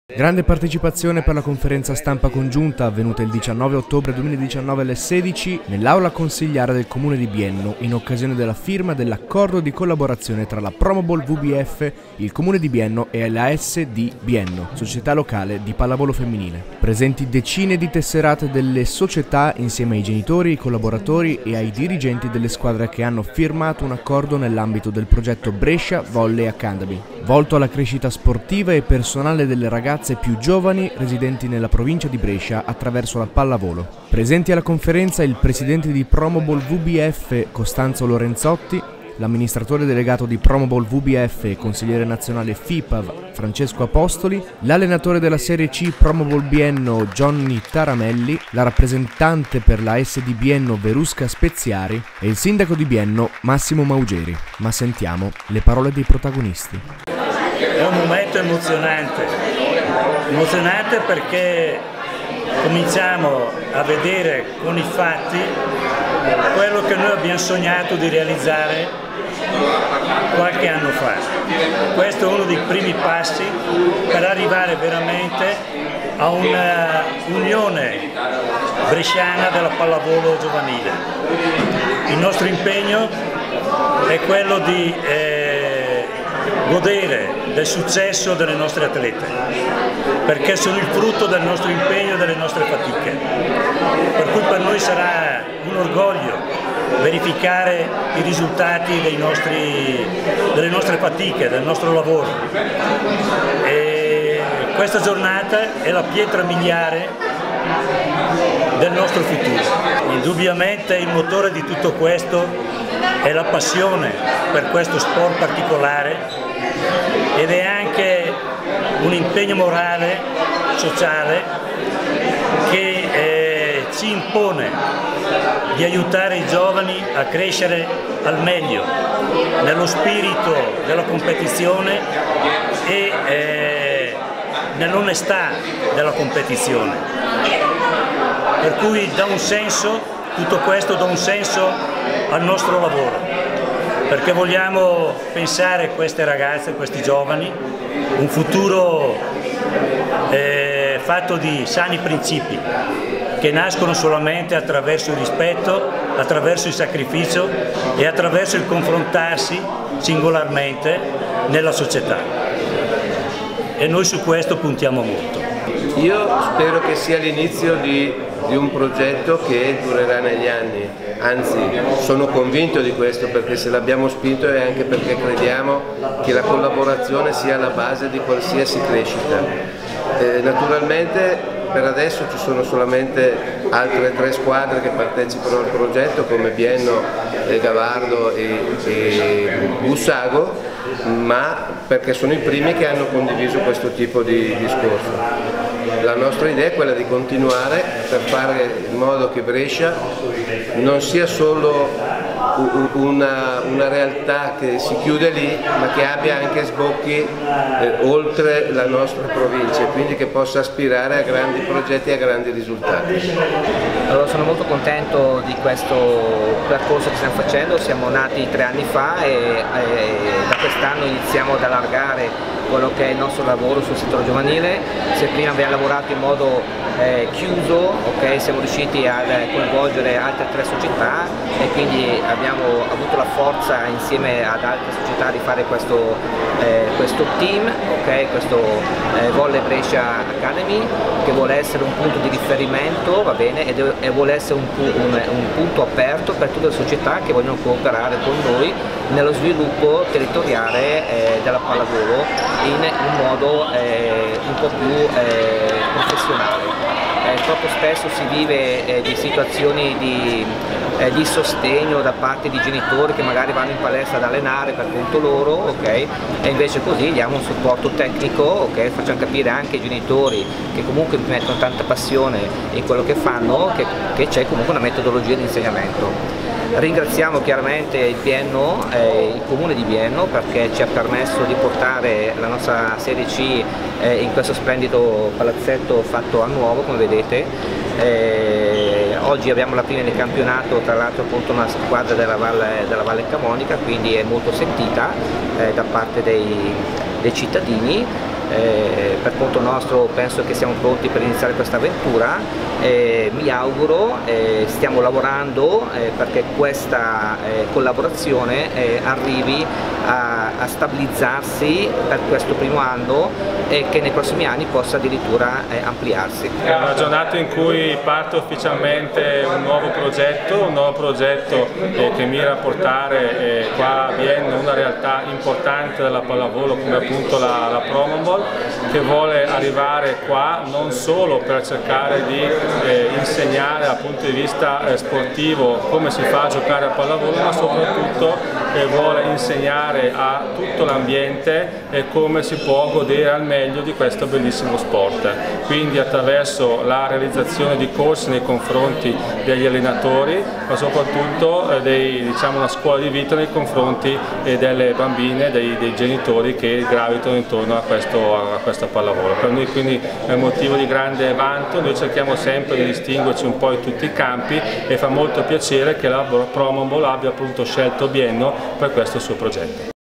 Grande partecipazione per la conferenza stampa congiunta avvenuta il 19 ottobre 2019 alle 16 nell'aula consigliare del Comune di Bienno in occasione della firma dell'accordo di collaborazione tra la Promobol VBF, il Comune di Bienno e l'ASD Bienno, società locale di pallavolo femminile. Presenti decine di tesserate delle società insieme ai genitori, ai collaboratori e ai dirigenti delle squadre che hanno firmato un accordo nell'ambito del progetto Brescia Volley Academy, volto alla crescita sportiva e personale delle ragazze più giovani residenti nella provincia di Brescia attraverso la pallavolo. Presenti alla conferenza il presidente di Promobol VBF Costanzo Lorenzotti, l'amministratore delegato di Promobol VBF e consigliere nazionale FIPAV Francesco Apostoli, l'allenatore della Serie C Promobol Bienno Johnny Taramelli, la rappresentante per la SD Bienno Verusca Speziari e il sindaco di Bienno Massimo Maugeri. Ma sentiamo le parole dei protagonisti. È un momento emozionante perché cominciamo a vedere con i fatti quello che noi abbiamo sognato di realizzare qualche anno fa. Questo è uno dei primi passi per arrivare veramente a una unione bresciana della pallavolo giovanile. Il nostro impegno è quello di godere del successo delle nostre atlete, perché sono il frutto del nostro impegno e delle nostre fatiche. Per cui per noi sarà un orgoglio verificare i risultati delle nostre fatiche, del nostro lavoro. E questa giornata è la pietra miliare del nostro futuro. Indubbiamente il motore di tutto questo è la passione per questo sport particolare ed è anche un impegno morale, sociale, che ci impone di aiutare i giovani a crescere al meglio, nello spirito della competizione e nell'onestà della competizione. Per cui tutto questo dà un senso al nostro lavoro, perché vogliamo pensare a queste ragazze, a questi giovani, un futuro fatto di sani principi che nascono solamente attraverso il rispetto, attraverso il sacrificio e attraverso il confrontarsi singolarmente nella società. E noi su questo puntiamo molto. Io spero che sia l'inizio di un progetto che durerà negli anni, anzi sono convinto di questo, perché se l'abbiamo spinto è anche perché crediamo che la collaborazione sia la base di qualsiasi crescita. Naturalmente per adesso ci sono solamente altre 3 squadre che partecipano al progetto, come Bienno, Gavardo e Bussago, ma perché sono i primi che hanno condiviso questo tipo di discorso. La nostra idea è quella di continuare per fare in modo che Brescia non sia solo una realtà che si chiude lì, ma che abbia anche sbocchi oltre la nostra provincia e quindi che possa aspirare a grandi progetti e a grandi risultati. Allora, sono molto contento di questo percorso che stiamo facendo. Siamo nati 3 anni fa e da quest'anno iniziamo ad allargare quello che è il nostro lavoro sul settore giovanile. Se prima abbiamo lavorato in modo chiuso, siamo riusciti a coinvolgere altre 3 società e quindi abbiamo avuto la forza insieme ad altre società di fare questo team, questo Volley Brescia Academy, che vuole essere un punto di riferimento, va bene, e vuole essere un punto aperto per tutte le società che vogliono cooperare con noi nello sviluppo territoriale della pallavolo in un modo un po' più professionale. Troppo spesso si vive di situazioni di sostegno da parte di genitori che magari vanno in palestra ad allenare per conto loro, e invece così diamo un supporto tecnico, facciamo capire anche ai genitori che comunque mettono tanta passione in quello che fanno, che c'è comunque una metodologia di insegnamento. Ringraziamo chiaramente il Bienno, il Comune di Bienno, perché ci ha permesso di portare la nostra Serie C in questo splendido palazzetto fatto a nuovo, come vedete. Oggi abbiamo la prima del campionato, tra l'altro contro una squadra della Valle Camonica, quindi è molto sentita da parte dei cittadini per conto nostro penso che siamo pronti per iniziare questa avventura. Mi auguro, stiamo lavorando perché questa collaborazione arrivi a stabilizzarsi per questo primo anno e che nei prossimi anni possa addirittura ampliarsi. È una giornata in cui parte ufficialmente un nuovo progetto che mira a portare qua a Bienne una realtà importante della pallavolo come appunto la Promobol, che vuole arrivare qua non solo per cercare di insegnare dal punto di vista sportivo come si fa a giocare a pallavolo, ma soprattutto vuole insegnare a tutto l'ambiente come si può godere al meglio di questo bellissimo sport. Quindi attraverso la realizzazione di corsi nei confronti degli allenatori, ma soprattutto una scuola di vita nei confronti delle bambine, dei genitori che gravitano intorno a questo pallavolo. Per noi quindi è un motivo di grande vanto, noi cerchiamo sempre di distinguerci un po' in tutti i campi e fa molto piacere che la Promobol abbia appunto scelto Bienne per questo suo progetto.